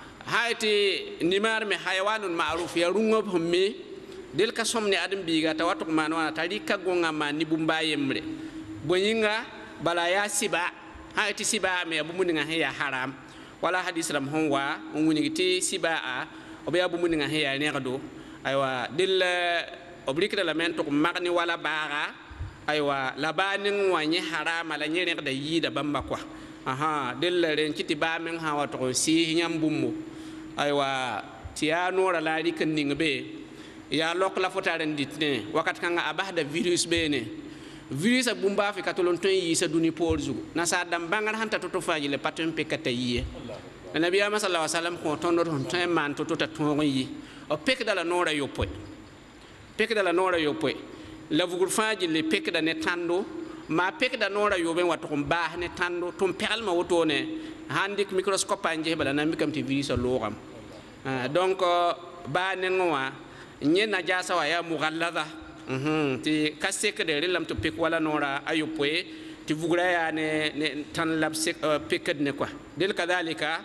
hayti nimar me hayawanun ma'ruf ya rungob hummi del ka somni adam biga tawato man wana tarika gonga man ni bumba yemre bonyinga bala ya siba hayti siba me abumunga ya haram wala hadis ram honwa nguni ti siba a obe abu muninga he ya nerdo aywa dil obrikra la men to magni wala baga aywa la banin wanye harama la nyere da yida bamba kwa aha dil ren kiti ba men ha wato si nyambummo aywa tiya nora la rikan ningbe ya lok la fotaren ditne wakat kanga abahda virus bene virus bumba fi katolon ton yi sa duni porzu na sa dam bangal hanta to faji le patem pekata yiye nabi ama sallallahu alaihi wasallam ko tondo ton man to ta ton yi o pek dala nora yopoy pek dala nora yopoy la vugur faji le pek da ne tando ma pek da nora yobe wato ko ba ne tando tum peral ma woto ne handik microscope anje bala na mi kam ti virus logam donc ba ne ngwa nyena jasa wa ya mughallada ti kasek de relam to pek wala nora ayopoy ti vugura ya ne tan lab pek ne quoi del kadalika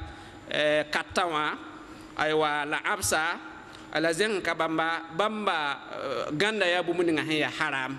katawa aywa la absa ala zen ka bamba ganda ya bu muninga ya haram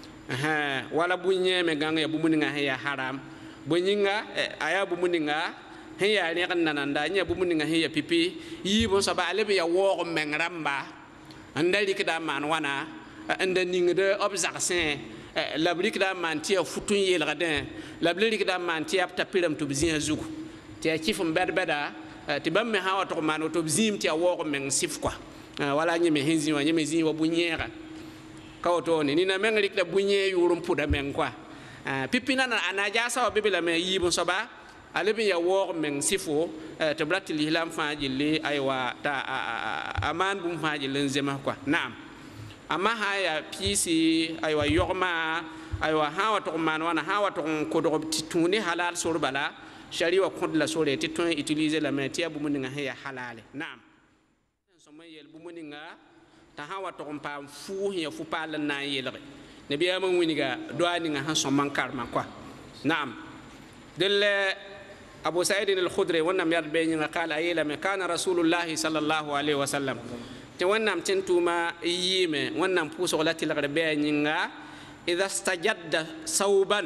wala bunye me ganga ya bu muninga ya haram bunyinga aya bu muninga ya ne kan nananda nya bu muninga ya pipi yi bon so ba lebe ya wo mengramba andali kida man wana anda ningde obzaksen labrik da man ti futun yelgadin labrik da man ti apta piram to bizin zugu ti akifum berbeda ti bamme hawa to man to bizim ti awo men sif kwa wala nyime hinzi wa nyime zi wa bunyera kawoto ni na men rik da bunye yurum puda men kwa pipina na anaja sa bibila me yibun soba alibi ya wo men sifo to bratil hilam fajili aywa ta aman bum fajili nzema kwa naam amma haya pisi aywa yogma aywa hawa to man wana hawa to ko do tituni halal sur bala shari'a kod la sore titun utiliser la main tiabu muninga haya halale naam so mayel bu muninga ta hawa to pam fu ya fu pala na yelre nabi ama winiga doani nga han so man karma quoi naam del abu sa'id al-khudri wannan yar be nga kala ayela me kana rasulullah sallallahu alaihi wasallam te wannan tentuma yime wannan puso lati la be nyinga idha stajadda sauban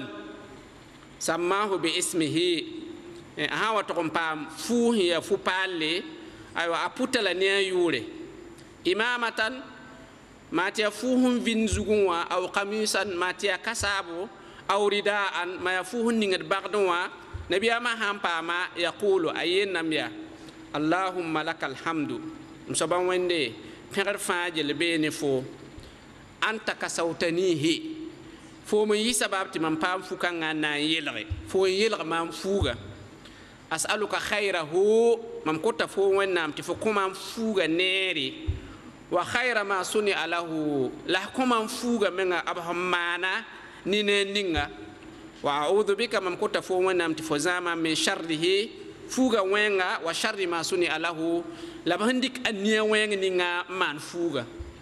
samahu bi ismihi hawa to pam fu ya fu palle aywa aputala ne yure imamatan matia fuhum vin zugunwa aw qamisan matia kasabu aw ridaan ma yafuhun ningat bagdwa nabiya ma hampa ma yaqulu ayin namya allahumma lakal hamdu msaban wende fer faajel bene fo anta kasawtanihi fo mo yi sababti man pam fukanga na yelre fo yelre man fuga as'aluka khayrahu mam kota fo wennam ti fo kuma fuga neri wa khayra ma suni alahu la kuma fuga menga abhamana nine ninga وأعوذ بك من كنت فوين نام تفوزاما من شره فوغا وينغا وشر ما سني له لبهندك أنيا وين نيغا من فوغا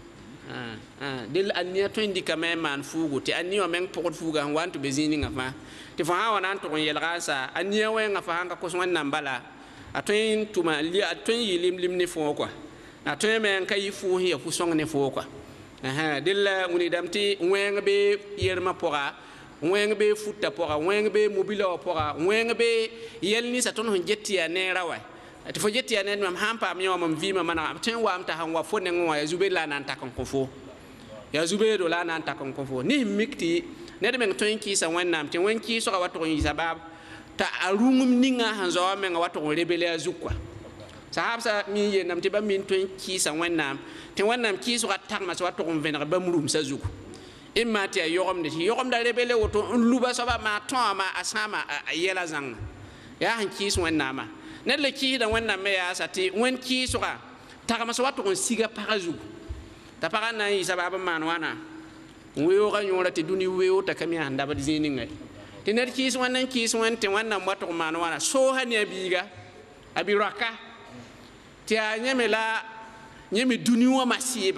دل أنيا تويندك من فوغو تي أنيا من بقول فوغا وانتو بزينيغا فا تفها ونانتو يلغاسا أنيا وين فهانغا كوسوان نامبالا أتوين توما لي أتوين يلم لم نفوكوا أتوين من كاي فوهي فوسون نفوكوا دل ونيدامتي وين بي يرما بورا وين بي فوتا بورا وين بي موبيلا بورا وين بي يلني ساتون هنجتيا نيراوا تفو جتيا نين مام هامبا ميو مام فيما مانا تين وام تا هان وافو نغوا يا زوبي لا نان تاكون كوفو يا زوبي دو لا نان تاكون كوفو ني ميكتي ندي من توين كي سا وين نام تين وين كي سوغا واتو ني سباب ta arungum ninga hanzo menga wato rebele azukwa sahab sa mi ye nam tiba min to ki sa wannam te wannam ki so atak ma so wato on venga ba murum sa zuku imma ti yogom de yogom da rebele woto luba so ba ma to ma asama yela zang ya han ki so wannama ne le ki da wannam me ya sati wen ki so ka ta ma so wato on siga parazu ta parana yi sababa man wana weyo ga nyora te duni weyo ta kami anda ba dizini ngai tener kis wannan kis wan te wannan wato man wana so hanya biga abiraka ti anyemela nyemi duniwa masiba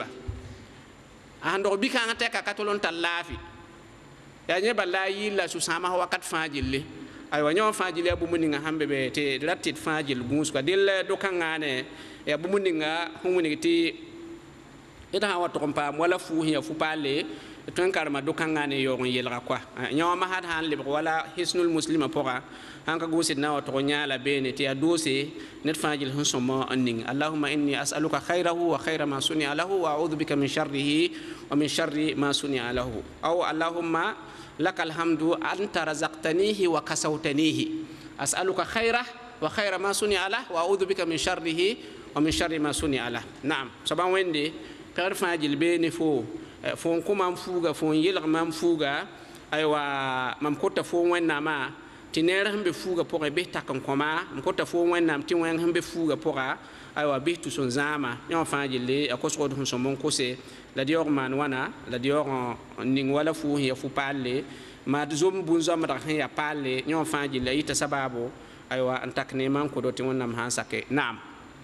ando bika ngata ka katolon talafi ya nyeba la yilla su sama wakat fajille ay wanyo fajille bu muninga hambe be te ratit fajil gus ko dil do kangane ya bu muninga humuni ti ita wato kompa wala fu hiya fu pale ton karma do kangane yo ngon yelga kwa nyoma had han libre wala hisnul muslima pora hanka gosit na wato nyaala bene ti adose net fajil hun somo anning allahumma inni as'aluka khayrahu wa khayra ma suni lahu wa a'udhu bika min sharrihi wa min sharri ma suni lahu aw allahumma lakal hamdu anta razaqtanihi wa kasawtanihi as'aluka khayrahu wa khayra ma suni lahu wa a'udhu bika min sharrihi wa min sharri ma suni lahu na'am saban wende per fajil bene fo fon kuma fuga fon yelg mam fuga aywa mam kota fo wenna ma tinere hambe fuga pour be takan koma mam kota fo wenna ti wen hambe fuga pour aywa be tu son zama yon fanjile akosro dum son mon kose la dior man wana la dior ning wala fu ya fu palle ma zum bunzo ma da ya palle yon fanjile ita sababu aywa antakne man ko do ti wonnam han sake naam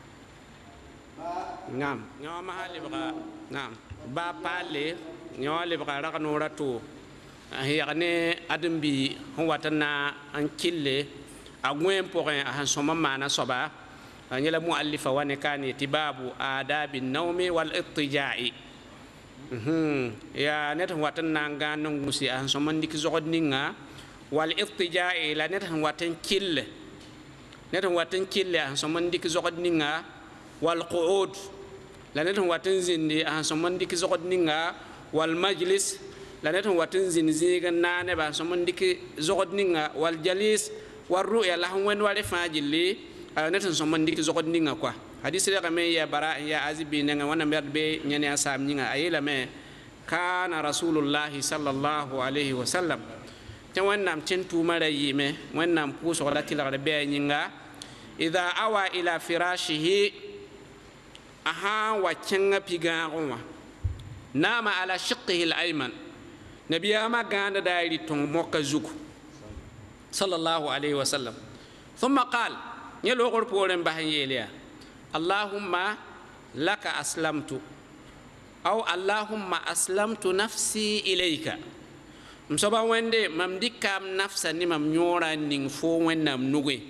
naam nyoma halibra naam ba pale nyo le ba ra no rato ya ne adambi hon watana an kille agwen porin a soma mana soba nyela muallifa wane kani tibabu adabin nawmi wal ittija'i ya net watana ngano ngusi a soma ndik zogod ninga wal ittija'i la net watan kille net watan kille a soma ndik zogod ninga wal qu'ud la net watin zindi a somon dik zogod ninga wal majlis la net watin zindi ga nane ba somon dik zogod ninga wal jalis war ru'ya la wen wale fajili a net somon dik zogod ninga kwa hadith le game ya bara ya azibi nga wana be nyane asam ninga ayela me kana rasulullah sallallahu alaihi wasallam tan wannan tintu mara yime wannan puso la tilare be nyinga idha awa ila firashihi aha wachenga pigawa nama ala shiqihi al-ayman nabiya ma ganda dairi ton mokka zuku sallallahu alaihi wasallam thumma qala yelo gor poren bahan yeliya allahumma laka aslamtu aw allahumma aslamtu nafsi ilayka msoba wende mam dikam nafsa ni mam nyora ning fo wennam nuge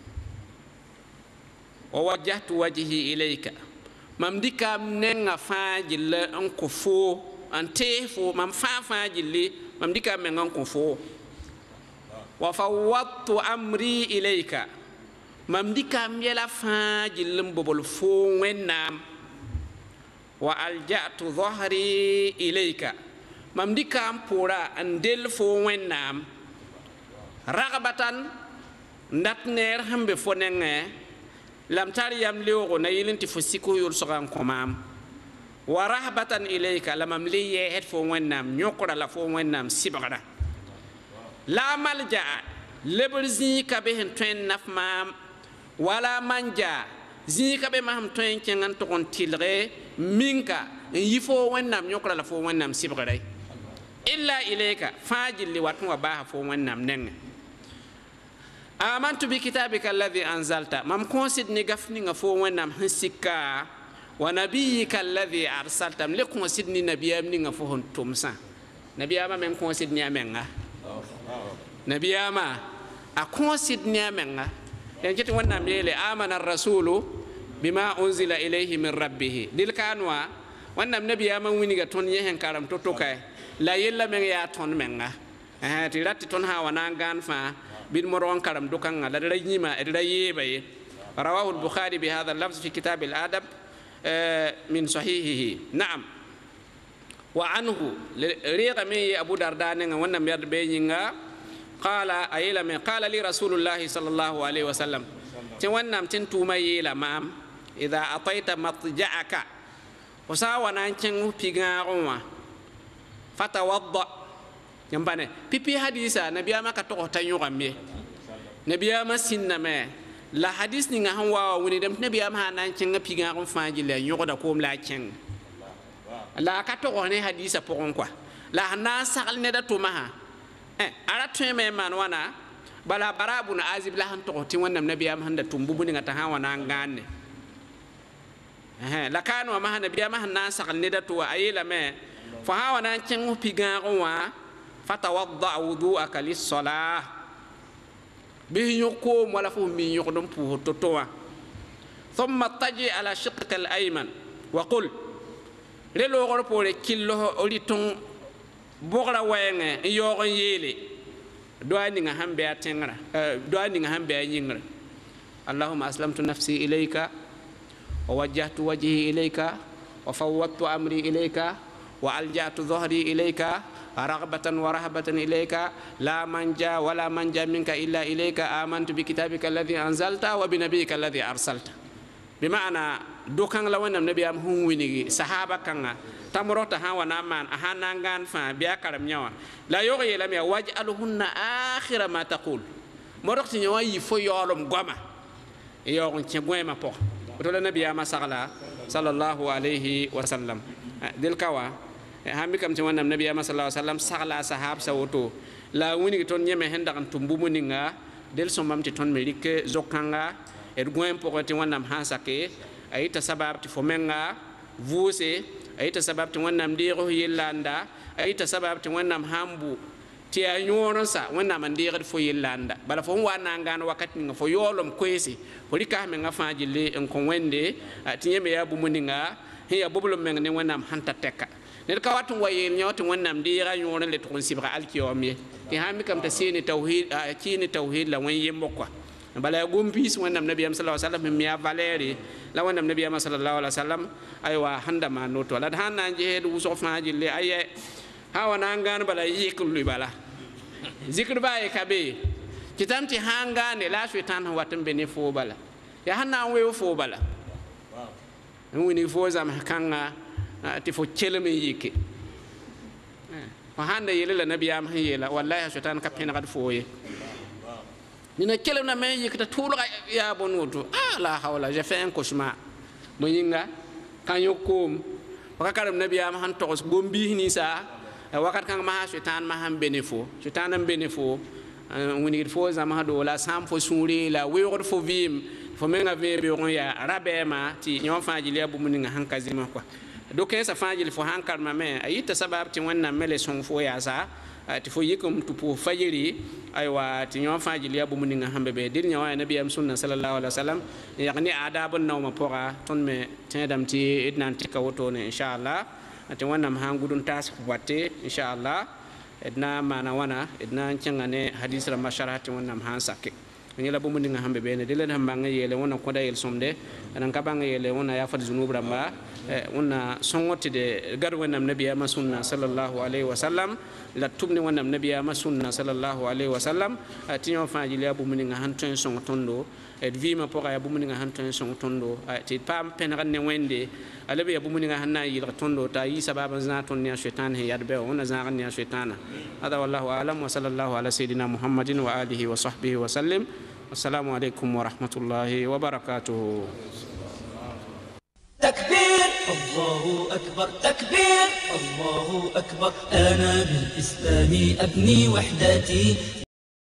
wa wajjahtu wajhi ilayka mam dikam nenga fajil an ko fo an tefo mam fa fajil mam dikam men an ko fo wa fawwadtu amri ilayka mam dikam yela fajil mbobol fo wennam wa alja'tu dhahri ilayka mam dikam pora an del fo wennam ragabatan ndatner hambe fo nenge lam tariyam lewgo na yilinti fo siko yul sogan komam wa rahbatan ilayka lamam liye het fo wennam nyokora la fo wennam sibagada la malja lebrzi ka be hen twen nafmam wala manja zi ka be maham twen kengan to kon tilre minka yifo wennam nyokora la fo wennam sibagada إلا إليك فاجل لواتن وباها فوان نمنن آمنت بكتابك الذي أنزلت ممكن سيدني غفني فوان نم هسكا ونبيك الذي أرسلت لكم سيدني نبي أمني فوهن تومسا نبي أما من كون سيدني أمنها نبي أما أكون سيدني أمنها يعني جت وانا ميلي آمن الرسول بما أنزل إليه من ربه دل كانوا وانا نبي أما وينيغا تون يهن كارم توتوكاي لا يلا من يا تون منها تلات تون ها ونانغان فا بالمرون كارم دوكان لا ريما ريبي رواه البخاري بهذا اللفظ في كتاب الأدب من صحيحه نعم وعنه ريغ مي أبو دردان وانا ميرد بينيغا قال أيلا من قال لي رسول الله صلى الله عليه وسلم تونام تنتوما يلا مام إذا أطيت مضجعك وساوانا تنو بيغاروما فتوضأ يمبانه بيبي حديثا نبي أما كتوه تنيو غمي نبي أما سنما لا حديث نيغا هوا وني دم نبي أما هانا تنغ بيغاروم فاجي لا يوغدا كوم لا تنغ لا كتوه ني حديثا بورون كوا لا هنا سال ندا توما ara tun me man wana bala barabu na azib la han to tin wannan nabi am handa tumbubu ni ngata ha wana ngane la kanu ma han nabi am han na sakal ne da to ayela me fa ha wana cin piga wa fatawadda wudu'aka lis salah bi yuko wala fu mi yukdum pu to to wa thumma taji ala shiqqika al ayman wa qul relo gor pore killo oliton bogra wayenge yogon yele doani nga hambe atengra doani nga hambe yingra allahumma aslamtu nafsi ilayka wa wajjahtu wajhi ilayka wa fawwadtu amri ilayka wa alja'tu dhahri ilayka raghbatan wa rahbatan ilayka la manja wala manja minka illa ilayka amantu bi kitabika alladhi anzalta wa bi nabiyyika alladhi arsalta bima'ana dokan lawanam nabi am hunwini sahaba kanga tamrota ha wana man ahanangan fa biya karam nyawa la yoge lam ya waj'aluhunna akhira ma taqul morokti nyawa yi fo yolom goma yogon ci goyma po to la nabi ma sagala sallallahu alayhi wa sallam dil kawa hambi kam ci wanam nabi ma sallallahu alayhi wa sallam sagala sahab sawoto la woni ton nyeme henda kan tumbu muninga del somam ti ton merike zokanga e goyem po ti wanam hansake ayita sabab ti fomenga vuse ayita sabab ti wannan diro yillanda ayita sabab ti wannan hambu ti anyono sa wannan man diro fo yillanda bala fo wana ngana wakati nga fo yolom kwesi fo rika me nga fajille en ko wende ti nyeme ya bu muninga he ya bobulum men ne wannan hanta tekka ne ka watu wayel nyawti wannan diro nyono le to sibra alkiyomye ti hami kam ta sini tauhid kini tauhid la wan yembo kwa bala gompis wannan nabi sallallahu alaihi wasallam mi ya valeri la wannan nabi sallallahu alaihi wasallam aywa handa ma noto la hanna je du so faaji le aye hawana ngan bala yikulu bala zikr bae kabe kitamti hangane la shaitan watam bene fo bala ya hanna we fo bala woni fo zam kanga ti fo chelme yike fa handa yele la nabi am yela wallahi shaitan kapena kad fo ye nina kele na me yikata tulga ya bonuto la hawla j'ai fait un cauchemar moyinga kan yokum wakakaram nabi am han tos gombi ni sa wakat kan ma shaitan ma ham benefo shaitan am benefo woni fo zama do la sam fo suri la wewor fo vim fo menga vebe on ya rabema ti nyon faji le bu muninga han kazima kwa do ke sa faji fo han karma me ayita sabab ti wannan mele son fo ya sa ti fo yikum tu po fajiri aywa ti nyon faji le bu muninga hambe be dir nyawa nabi am sunna sallallahu alaihi wasallam yani adabun nawma pora ton me tedam ti idnan tika woto ne inshallah ati wannan hangudun tas watte inshallah edna mana wana edna changane hadith ra masharati wannan han sakke ni la bu muninga hambe be ne dilen hambanga yele wona ko dayel somde anan kabanga yele wona ya fat zunub ramba wona songotti de gar wannan nabi am sunna sallallahu alaihi wasallam la tubni wannan nabi am sunna sallallahu alaihi wasallam ati nyon faji le bu muninga han ton son tondo et vima pora ya bu muninga han ton son tondo ti pam penran ne wende alabe ya bu muninga han na yil tondo ta yi sababan zna ton ne shaitan he yadbe wona zna ne shaitana hada wallahu alam wa sallallahu ala sayidina muhammadin wa alihi wa sahbihi wa sallim assalamu alaikum wa rahmatullahi wa barakatuh takbir الله أكبر تكبير الله أكبر أنا بالإسلام أبني وحدتي